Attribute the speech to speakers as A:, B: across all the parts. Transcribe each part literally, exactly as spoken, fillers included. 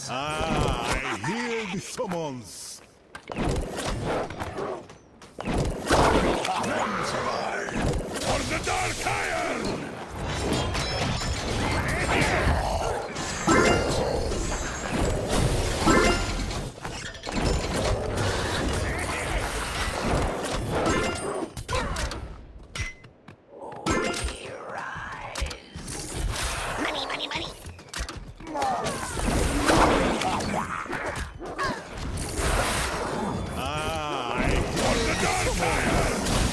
A: Ah, I hear the summons. For the Dark Iron!
B: Money, money, money.
A: Ah, I hear the Dark Iron!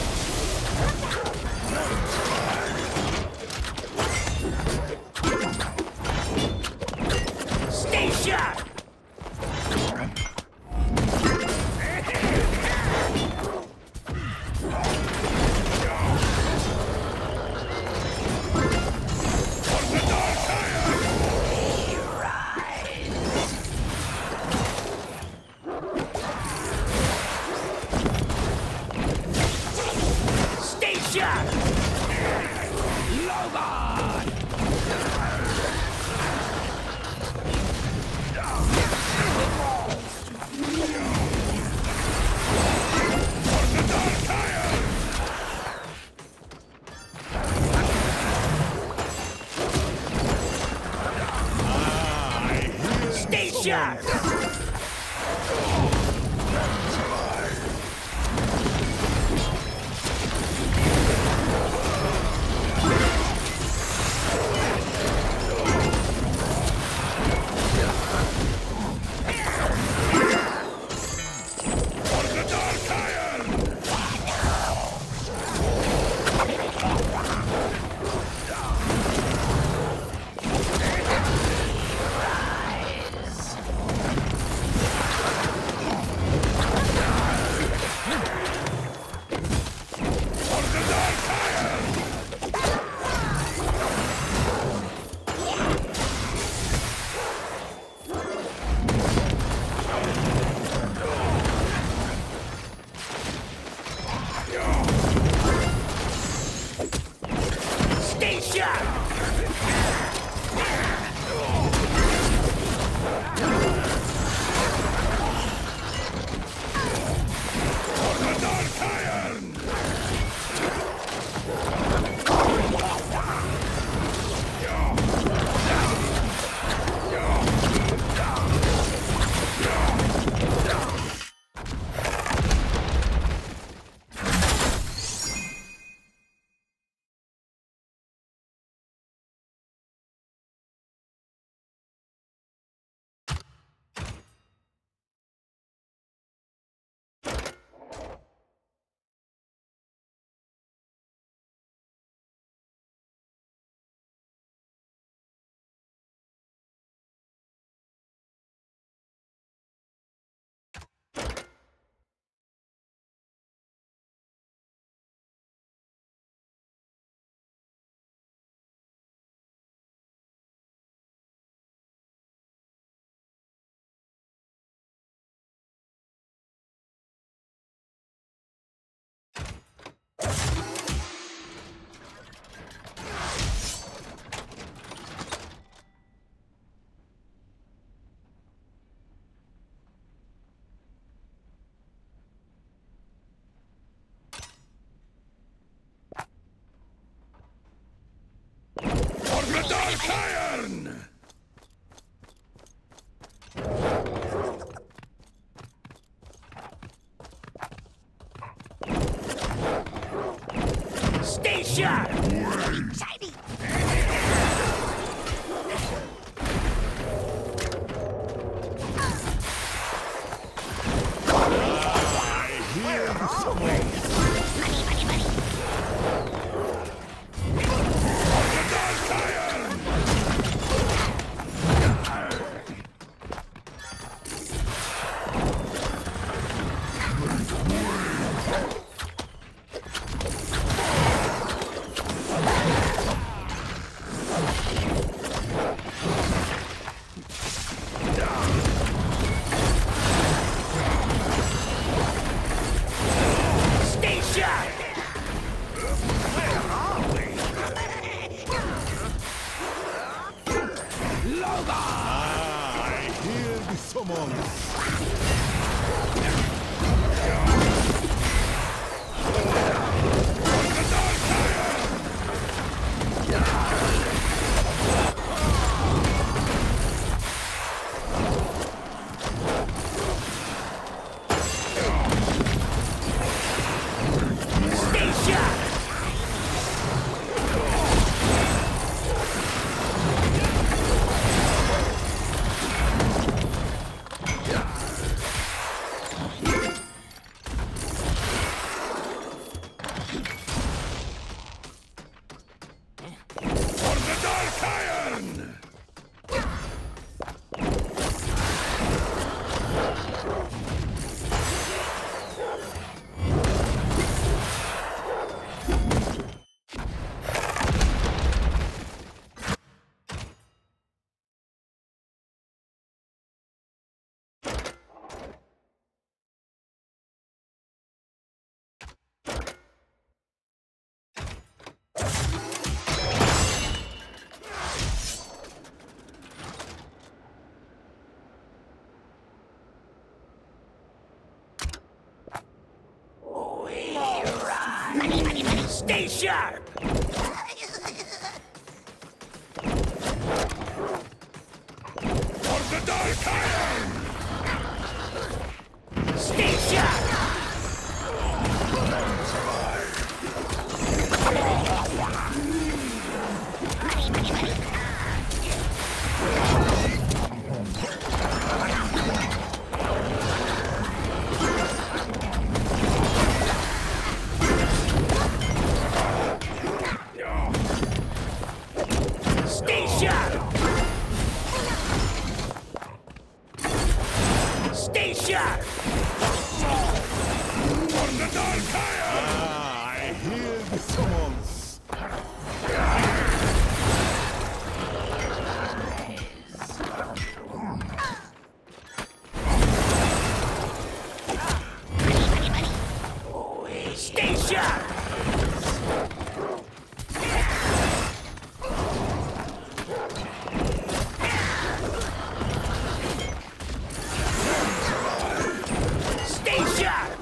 B: Stay sharp! Stay sharp! Logan! Stay sharp! Stay sharp!
A: Dark Iron!
B: Stay sharp! Shiny!
A: I hear the summons.
B: Money, money, money.
A: The Dark Iron!
B: Stay sharp!
A: Ah, I hear summons.
B: Stay sharp!
A: For the Dark Iron!
B: Stay sharp! Stay sharp! Stay sharp!
A: For the Dark Iron!
C: Ah, I hear the summons.
B: Stay sharp! Stay sharp!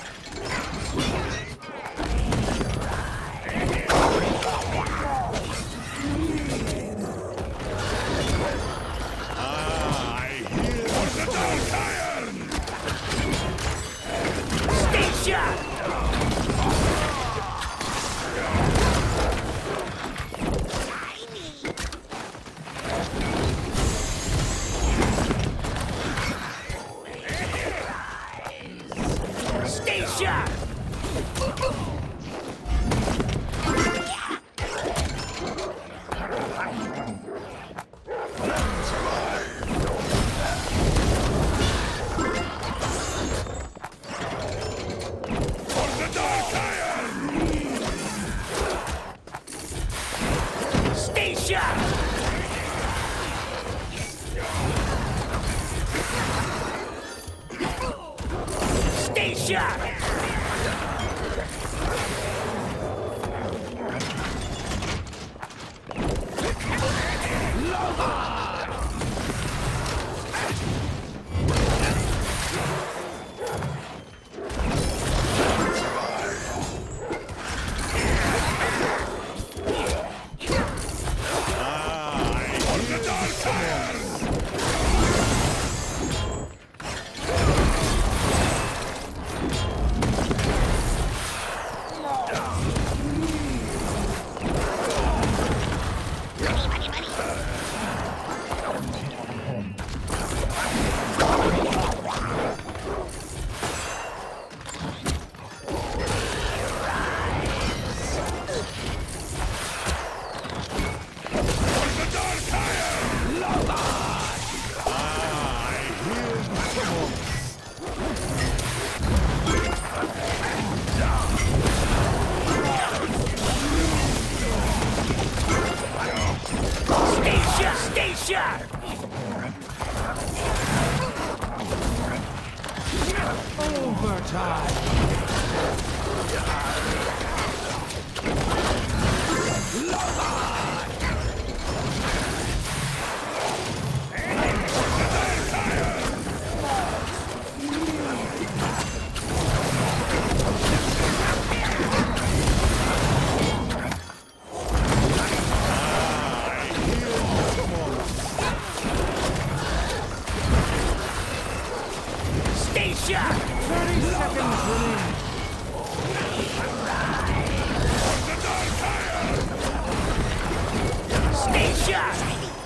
C: Ah, I hear the
A: For the Dark Iron!
B: Stay sharp! Stay sharp!
A: For the Dark Iron!
B: Stay sharp! Stay sharp!
A: For the Dark Iron! For the Dark Iron!
C: Ah, I hear the summons.
B: Stay sharp! Stay sharp!
A: For the Dark Iron!
B: sharp!
D: thirty seconds remaining.
A: The Dark Iron!
B: Stay sharp!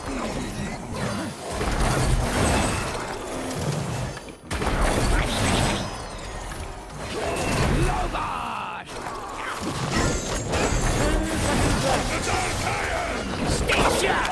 A: The Dark Iron!
B: Stay sharp!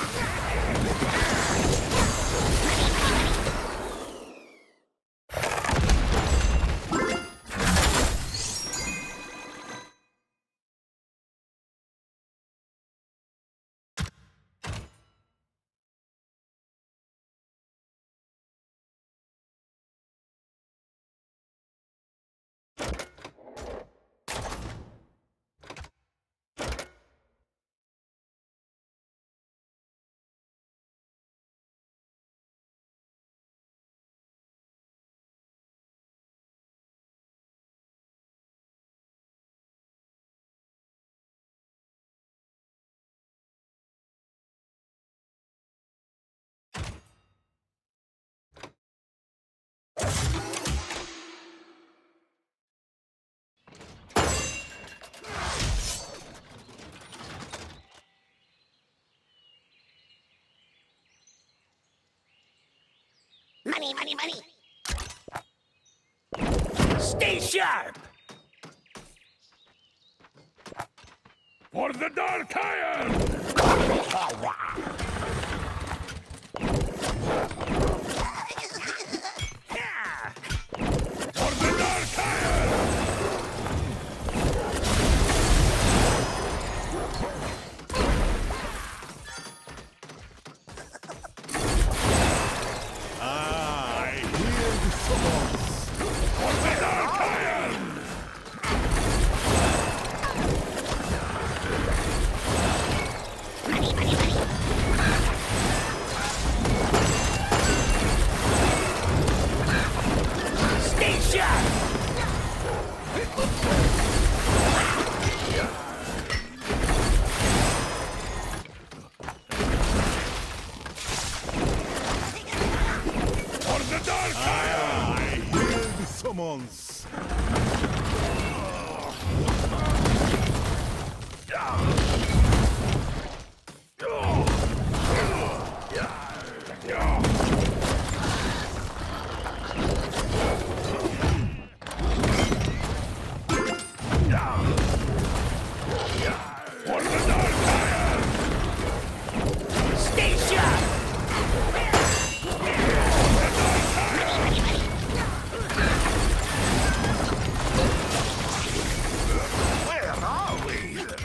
E: Money, money, money.
B: Stay sharp!
A: For the Dark Iron!
B: Yeah.
A: For the Dark Iron!
C: Ah, I hear the summons.
A: For the Dark Iron!
E: Money, money, money.
B: Stay sharp!
A: For the Dark Iron!
C: Ah, I hear the summons.
A: For the Dark Iron!
B: Stay sharp!
A: Where are we?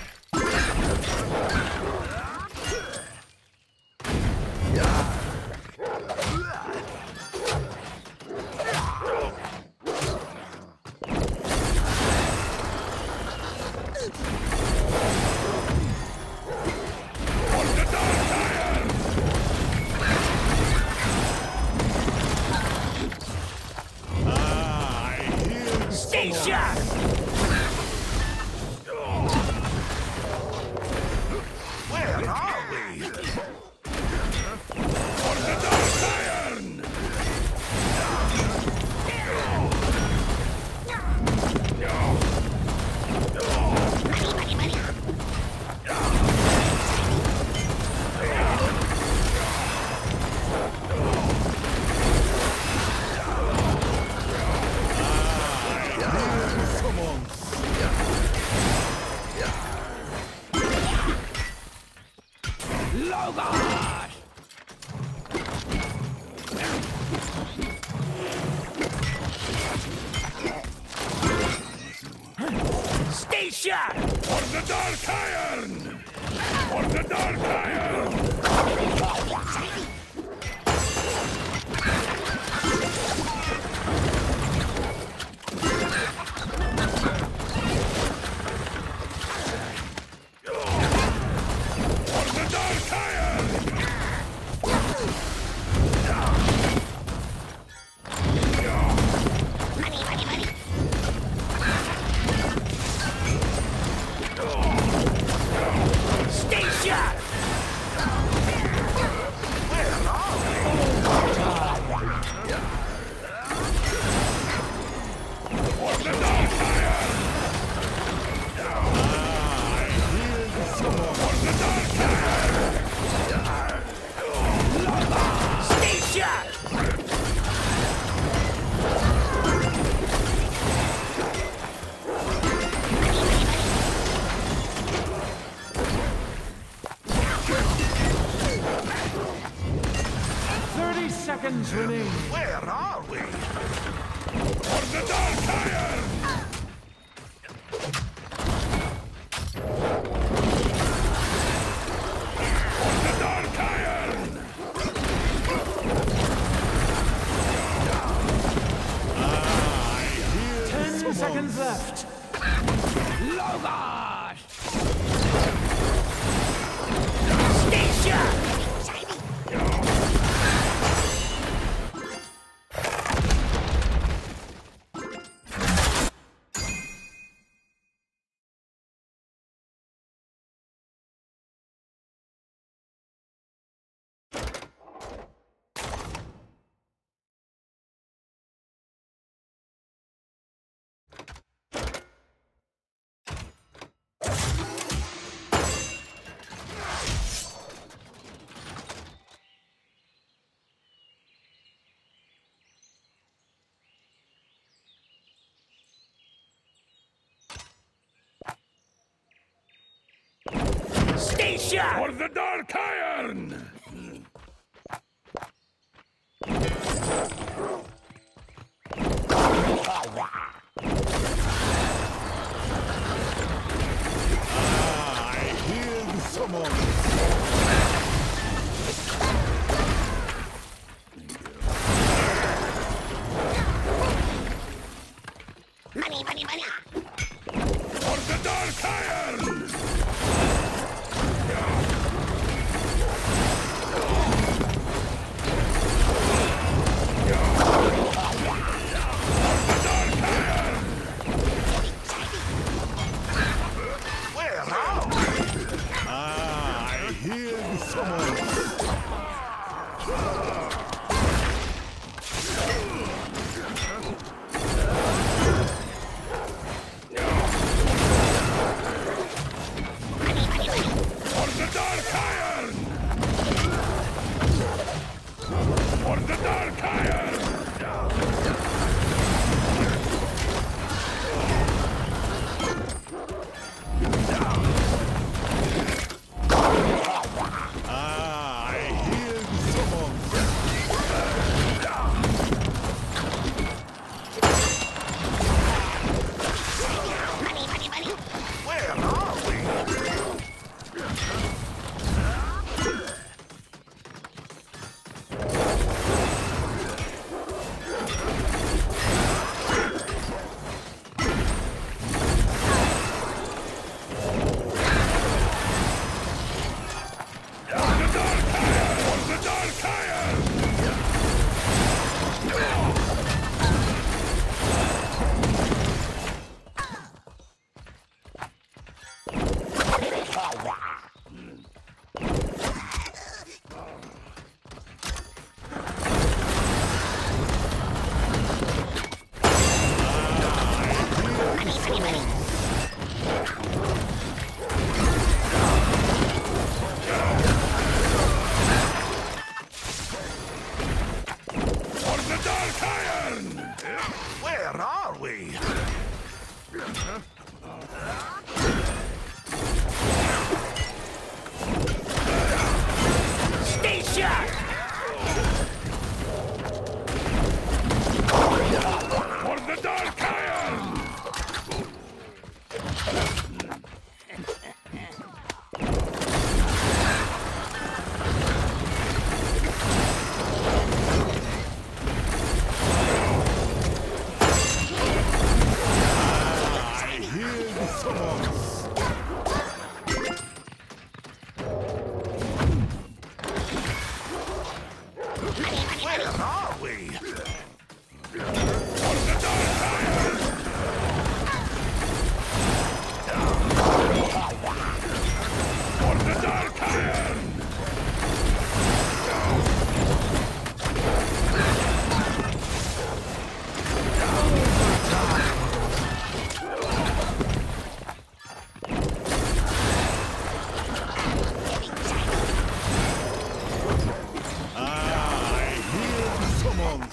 A: For the Dark Iron!
C: Ah, I hear the
B: Stay
C: summons.
B: sharp!
A: Where are we? For the Dark Iron!
D: seconds remain.
A: Where are we?
B: For the dark iron! For the dark iron!
D: Ten seconds left.
B: Logos! Station! Station!
A: For the dark iron!
C: I hear the summons.
B: Money, money, money!
A: For the dark iron! Where are we?
C: Ah, I hear the summons.
A: For the dark iron! For the dark iron!
C: Ah, I hear the summons.
B: Money, money, money!
A: Where are we? For the dark iron! For the dark iron! For the dark iron! Where are we?
B: Station!
A: For the dark iron!
C: I hear the summons.
A: Where are we? For the dark iron! For the dark iron!
C: Ah, I hear the summons.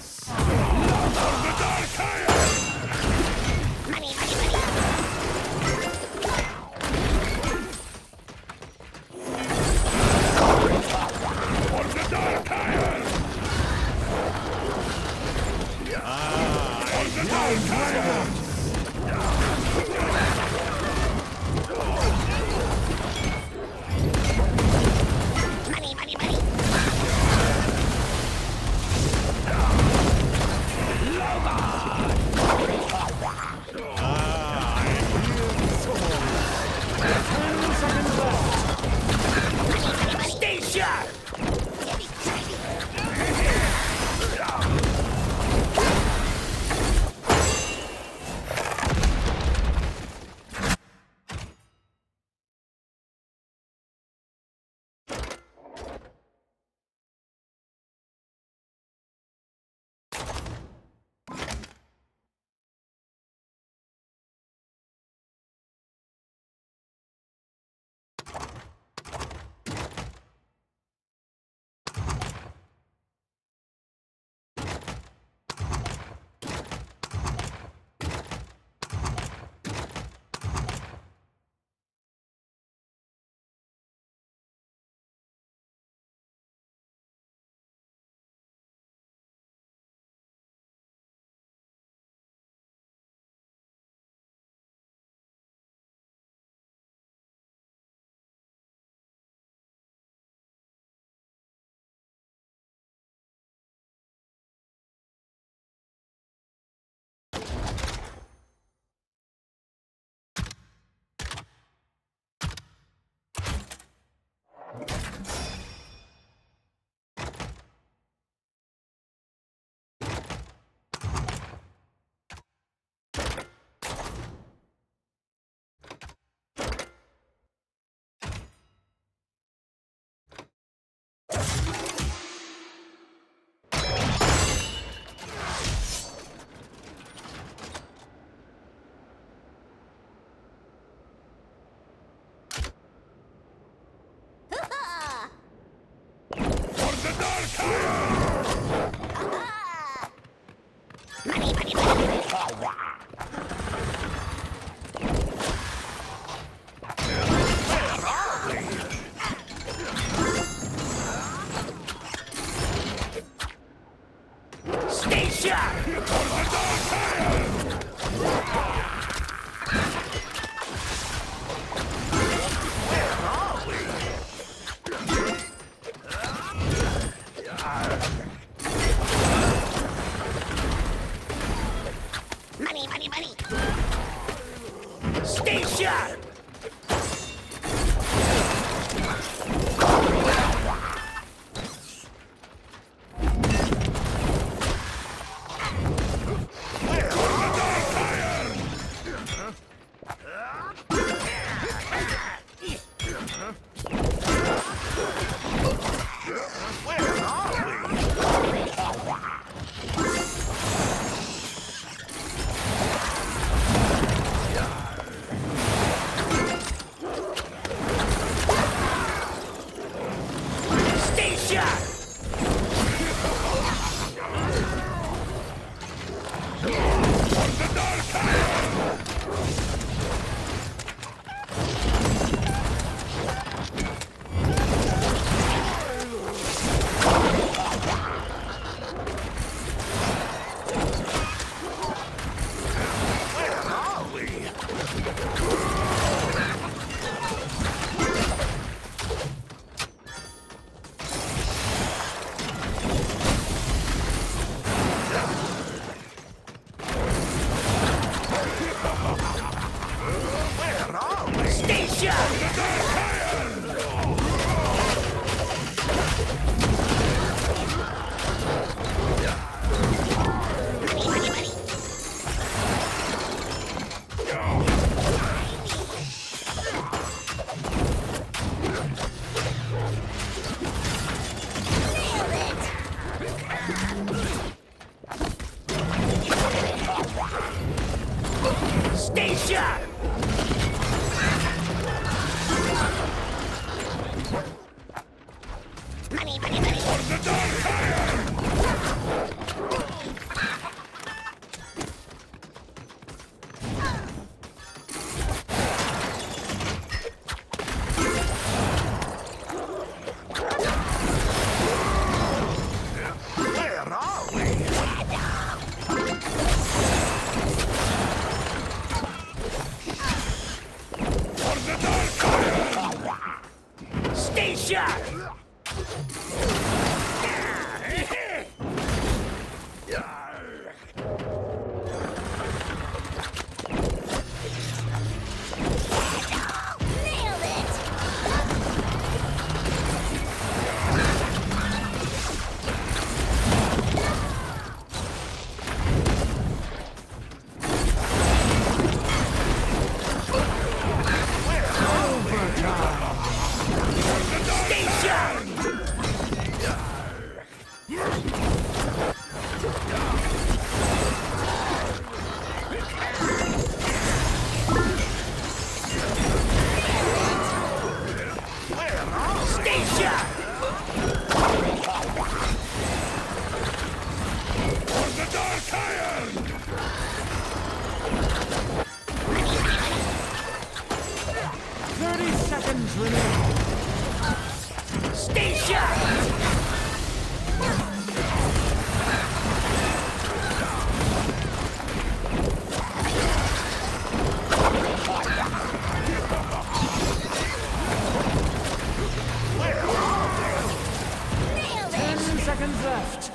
D: Time's running out.
E: Money, money, money.
D: Ten seconds left.
B: Stay sharp!
E: Money, money, money.
B: Stay sharp!
E: Money, money, money.
B: Stay sharp!
D: seconds left.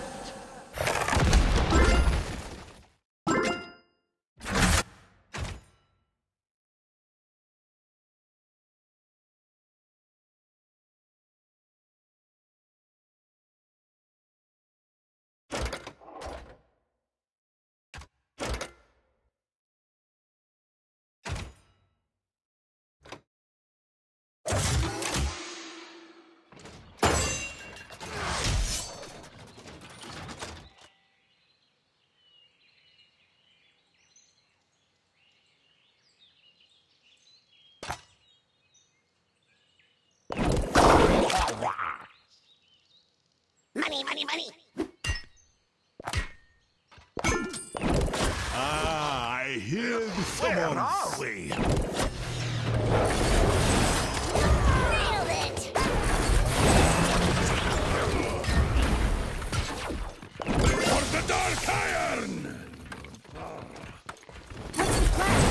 E: Money, money, money.
C: Ah, I hear the
A: Where
C: summons.
A: are we?
E: Nailed it.
A: For the Dark Iron!
E: What's the plan?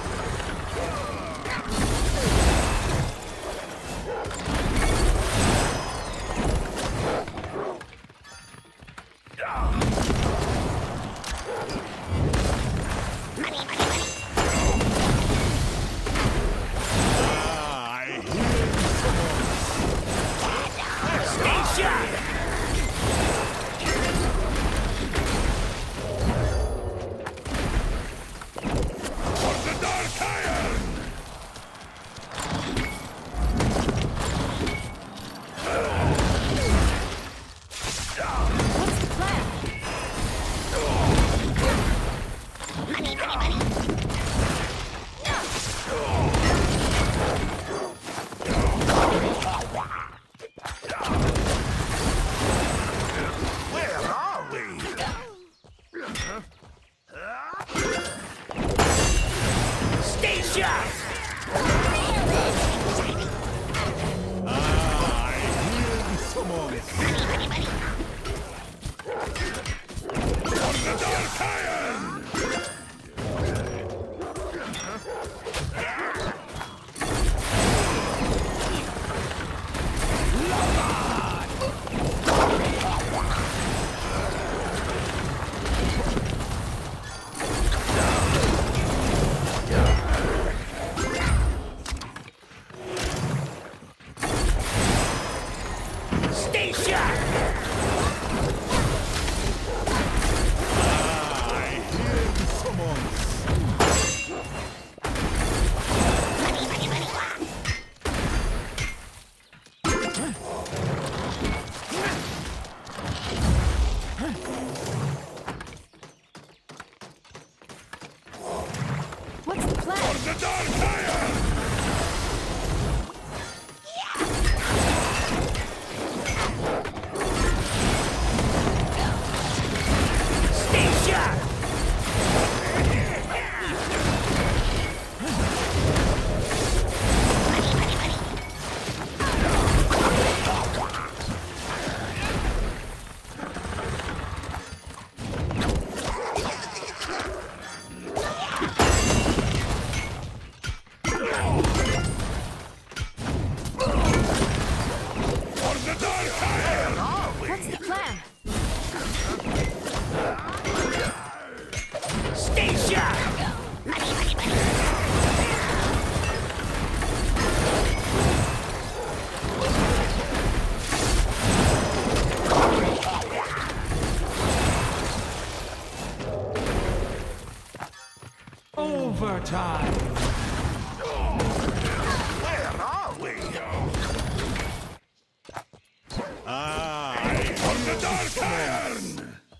E: Money, money, money.
C: Ah, I hear the summons.
B: Stay sharp!
A: For the Dark Iron!
E: What's the plan? Money, money, money.
A: Where are we?
B: Stay sharp!
C: Ah, I hear the summons.
E: Money, money, money.
A: For the Dark Iron!
B: Stay sharp!
C: Ah, I hear the summons.
E: Money, money, money. What's the plan?
A: The Dark Iron!
B: Stay sharp!
E: Money, money, money.
A: For the Dark Iron!
E: What's the plan?
B: Stay sharp!
E: Money, money, money.
D: Overtime.
A: Where are we?
C: Ah, I
A: For
C: hear
A: the
C: the
A: Dark
C: summons.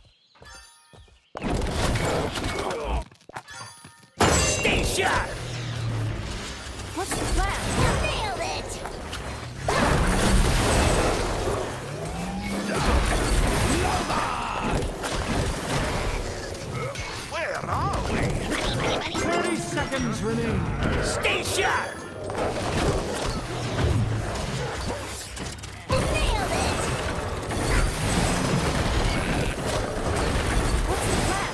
A: Iron!
B: Stay sharp!
E: What's the plan? Nailed it.
A: Where are we?
E: Money, money, money.
D: thirty seconds remain.
B: Stay sharp!
E: Nailed it. What's the plan?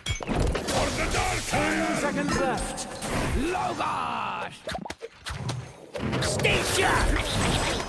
A: For the Dark Iron!
D: Seconds left. Logos!
B: Stay sharp!
E: Money, money, money.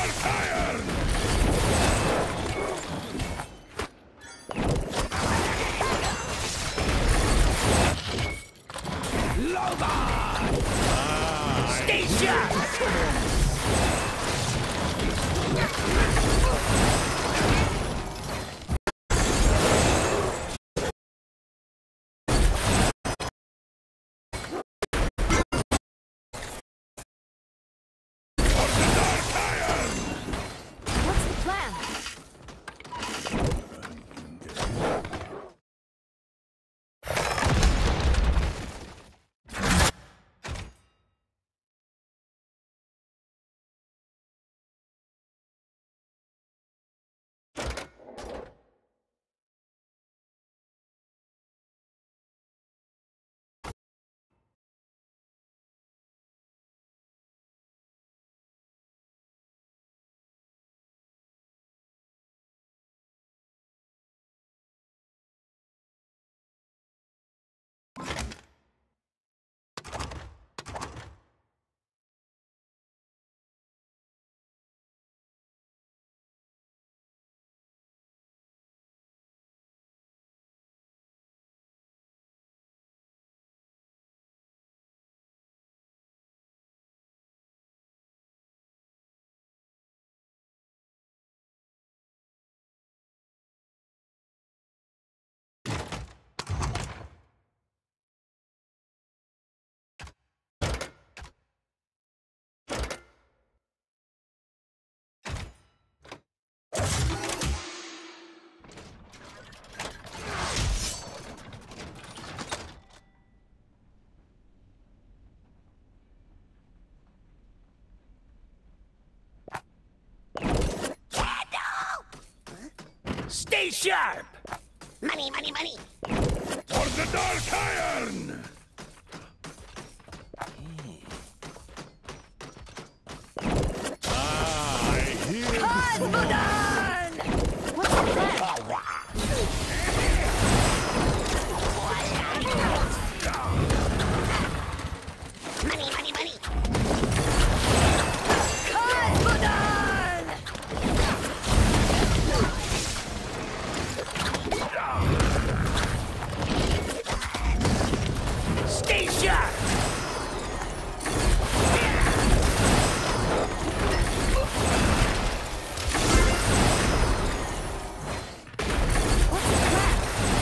A: dark iron!
B: Stay sharp!
E: What's the plan?
B: Stay sharp!
E: Money, money, money.
A: For the dark iron!
C: I hear
B: Cosmodon!
E: What's the plan? Money, money, money.
B: Cosmodon! Stay sharp!
E: What's the plan?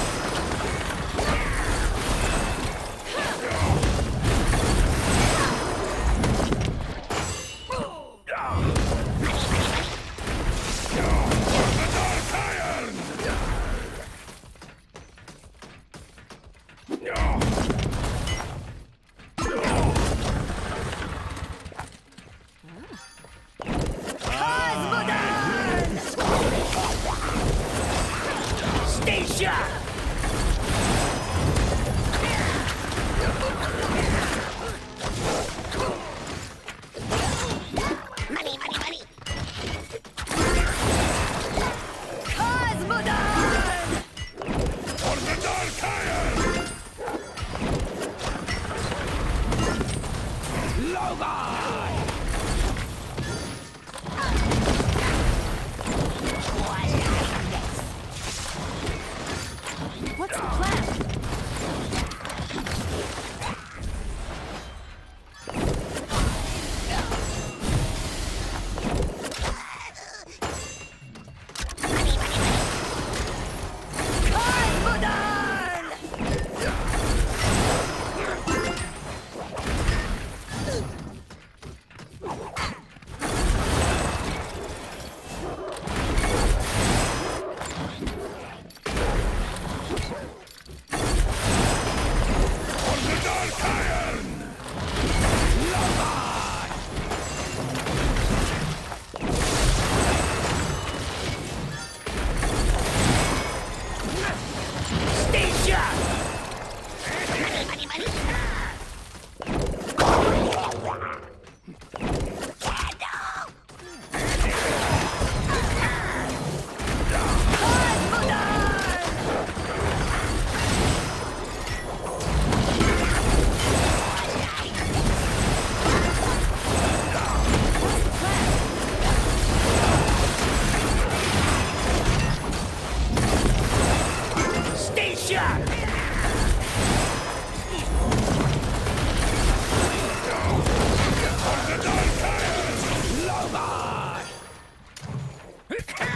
A: For the dark iron!
B: Cosmodon! Stay sharp!
E: Money, money, money.
B: Cosmodon!
A: For the dark iron!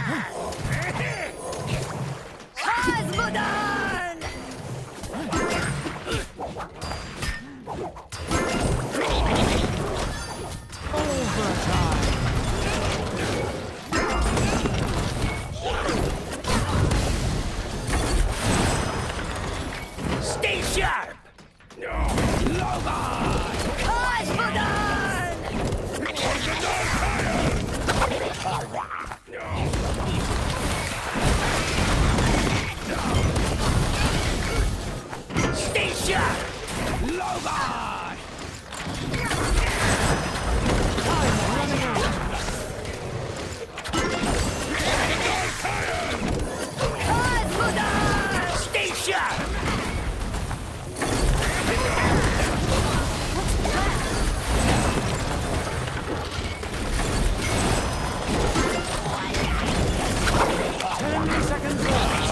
B: Cosmodon!
D: Overtime.
B: Stay sharp!
A: Logar!
B: Cosmodon!
A: What's the dark tire?
B: Stay sharp!
A: Logar!
D: Time running out.
A: Dark tire!
B: Cosmodon! Stay sharp!
D: Ten seconds left.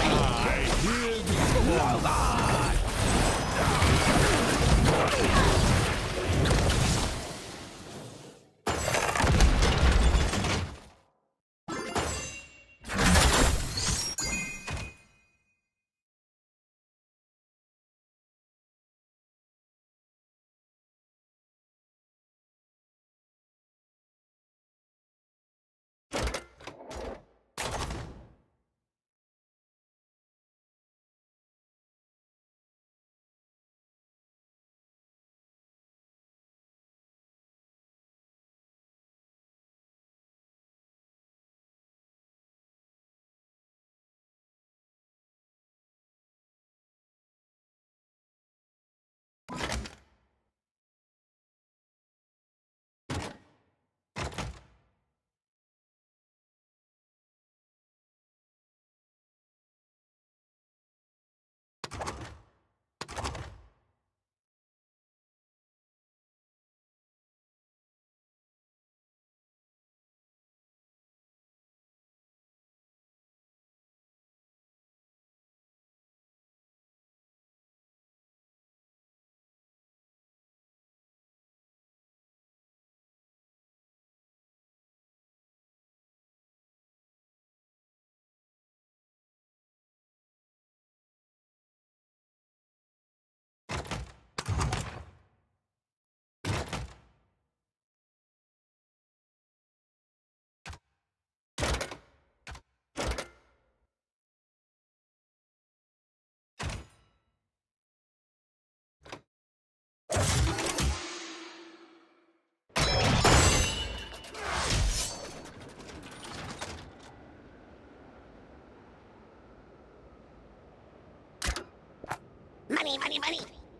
E: Money, money, money.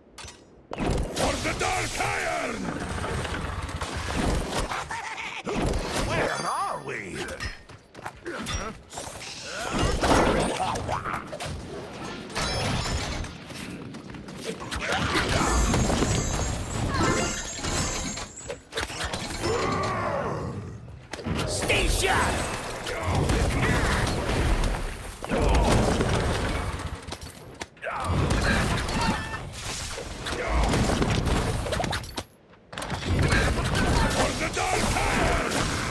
A: For the dark iron! Where are we?
B: Stay sharp!
A: For the dark iron!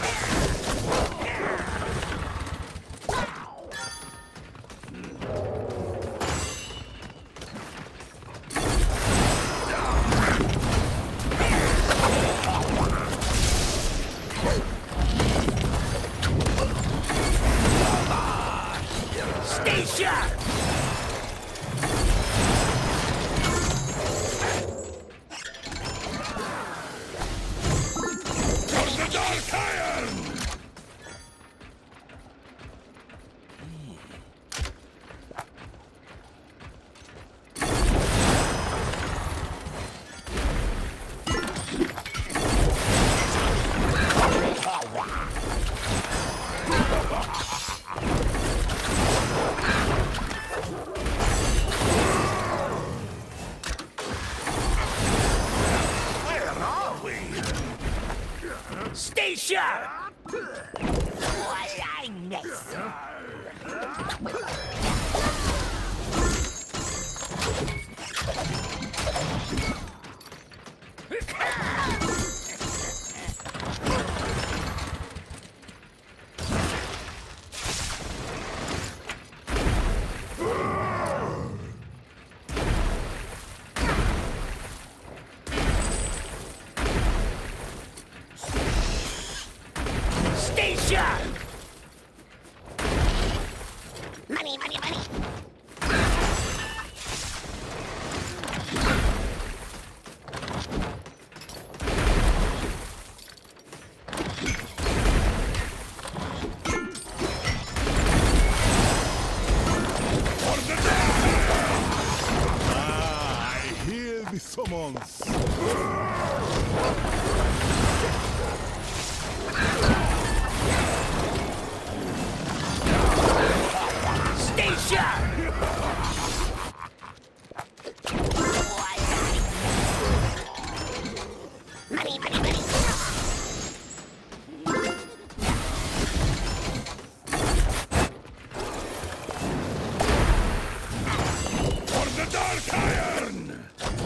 B: Stay sharp!
A: For the dark iron!
C: summons.
B: Stay sharp!
E: Money, money, money.
A: For the dark iron!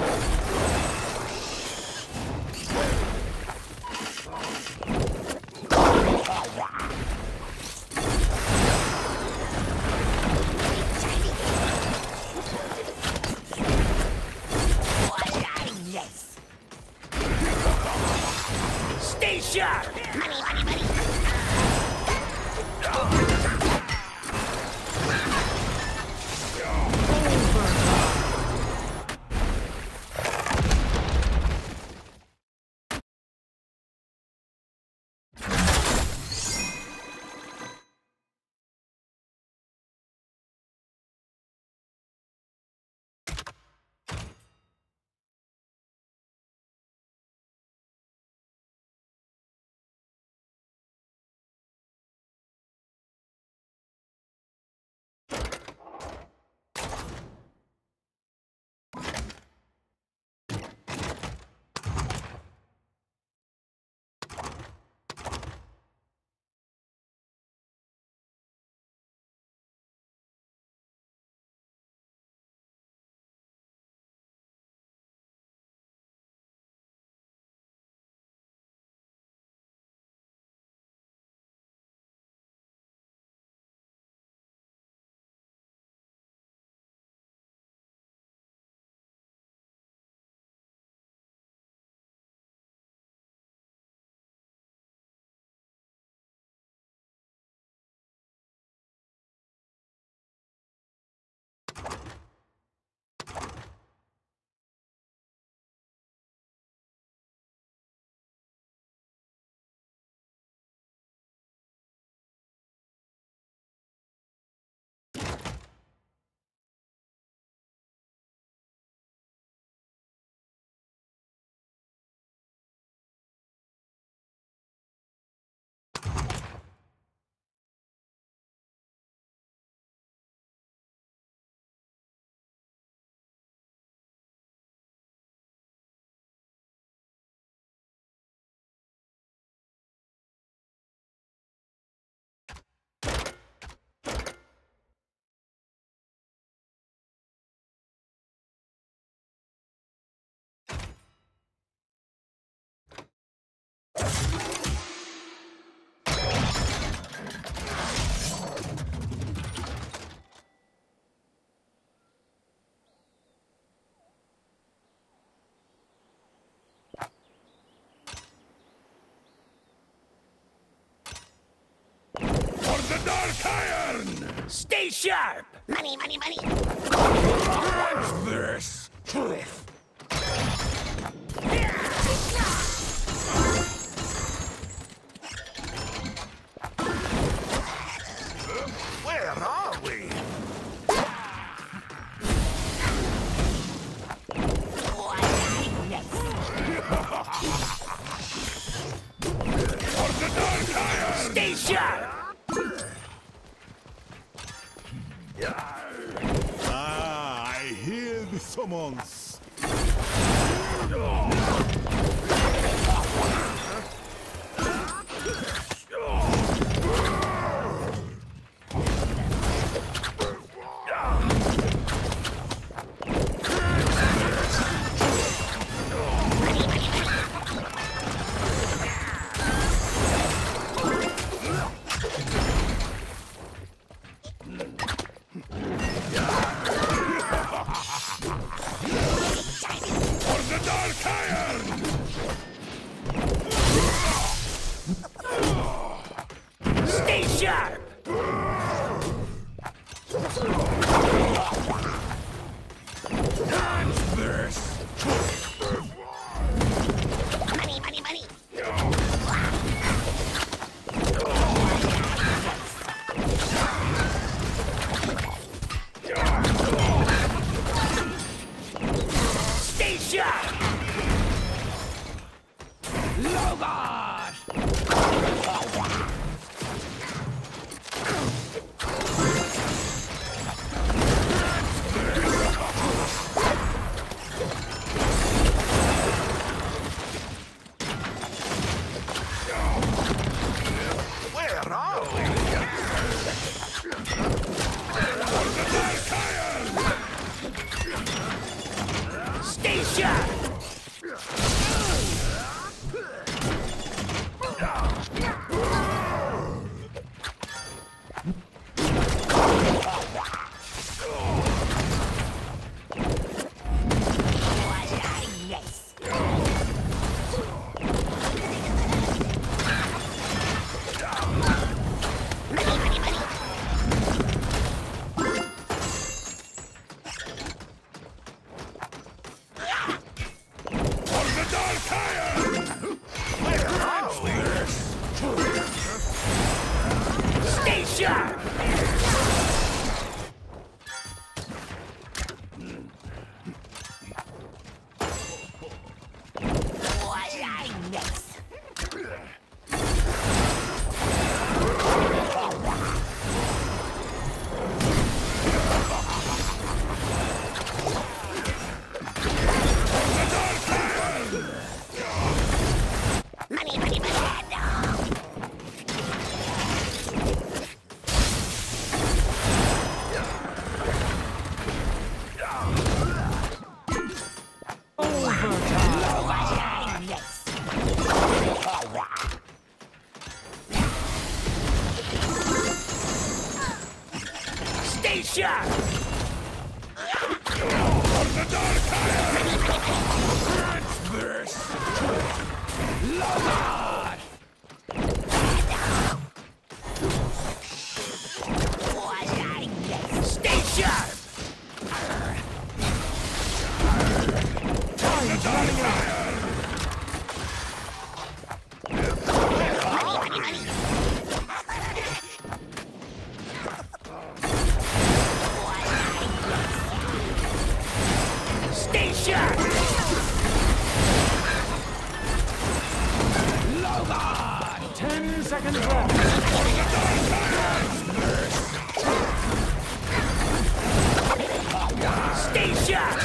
E: Yes.
B: Stay sharp!
E: Money, money, money.
A: For the dark iron!
B: Stay sharp!
E: Money, money, money.
A: What's this? Where are we? For the dark iron!
B: Stay sharp!
C: Ah, I hear the summons.
A: For the dark iron!
B: sharp!
E: What I miss? Money, money, money.
D: Overtime.
E: What I miss?
B: Stay sharp!
A: For the Dark Iron! This!
E: What I miss?
B: Stay sharp!
D: Time's running out.
E: Money, money, money.
B: Stay sharp!
D: Ten seconds left.
B: Stay sharp!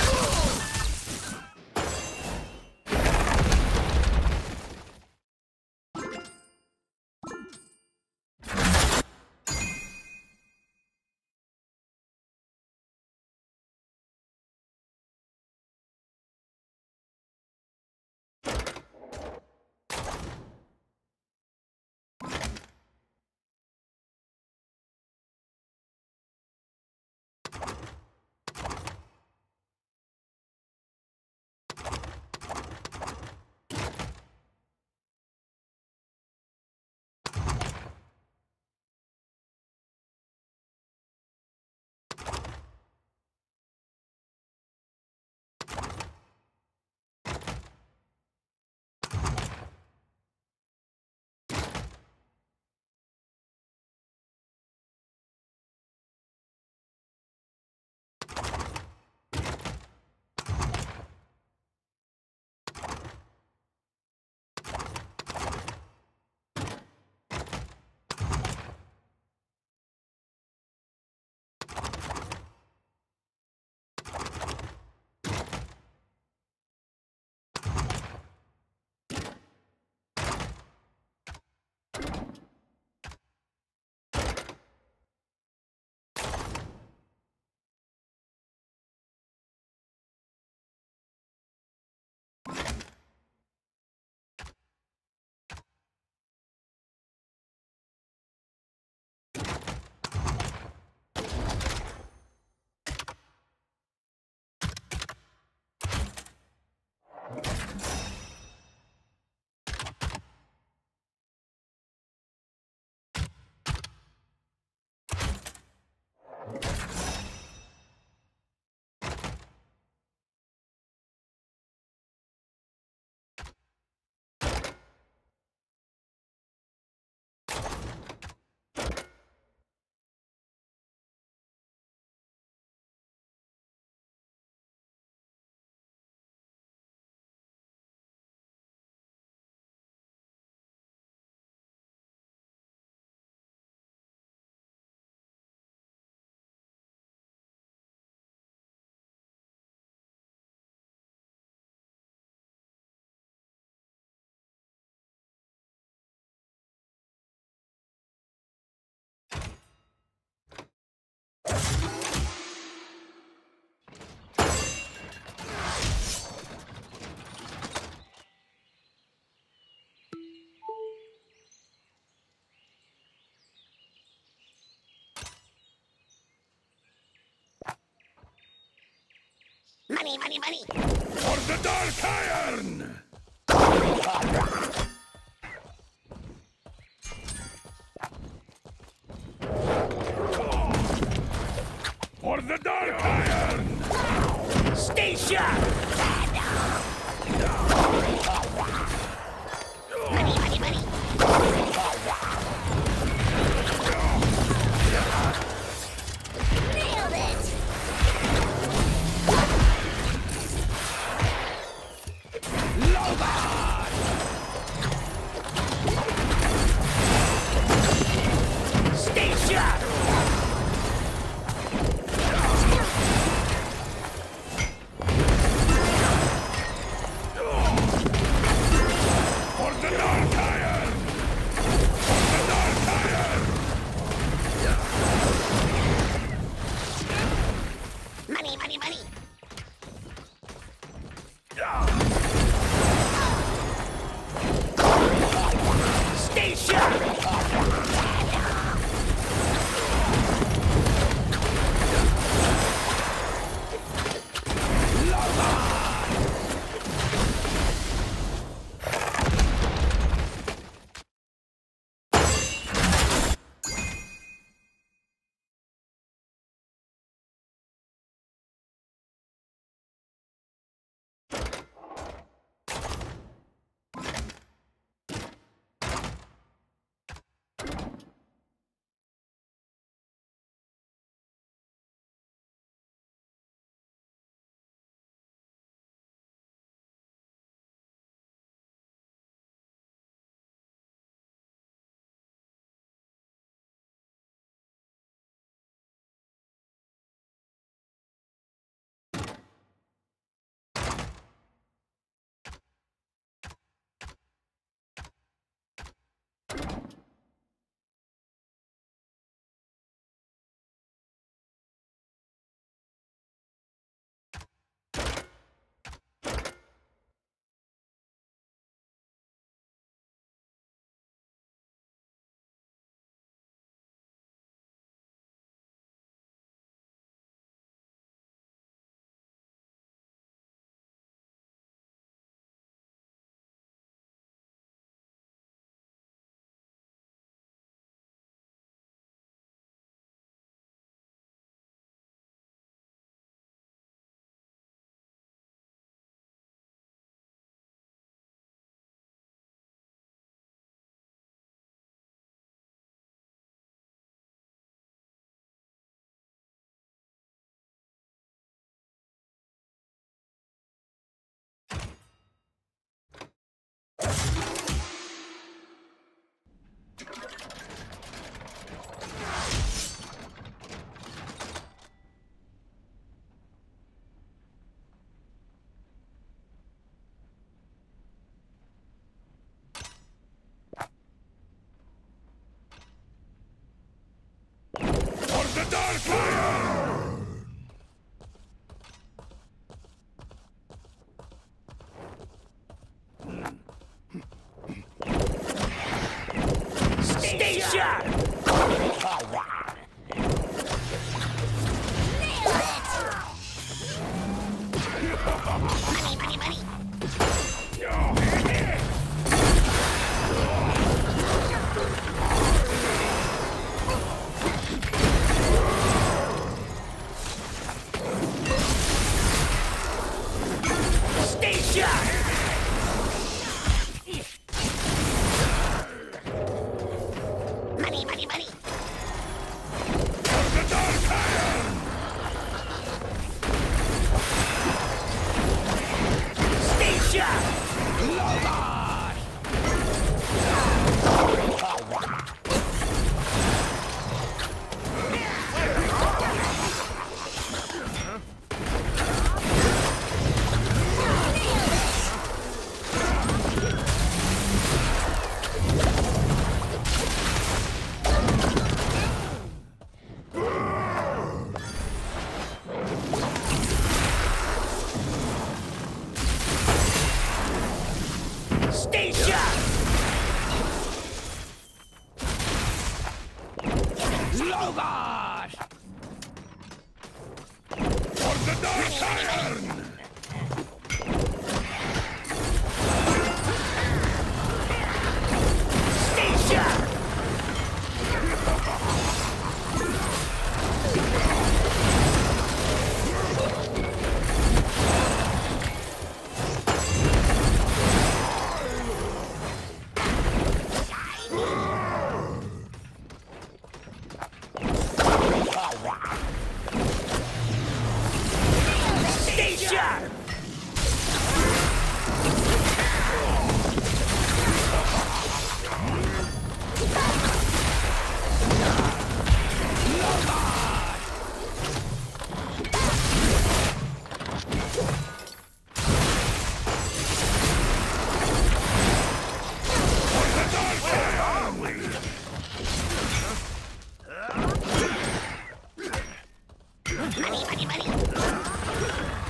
E: Money, money, money.
A: For the Dark Iron! For the Dark Iron!
B: Stay sharp!
E: Money, money, money.
B: sharp!
A: For the Dark Iron! For the Dark Iron!
E: Money, money, money.
B: Stay sharp!
A: For the Dark Iron!
B: Stay sharp!
E: Money, money, money.
B: Stay sharp!
E: Money, money, money.
A: For the Dark Iron!
B: Stay sharp! Stay sharp! Logos!
A: For the Dark Iron!
B: Stay sharp! Stay sharp!
E: Money, money, money.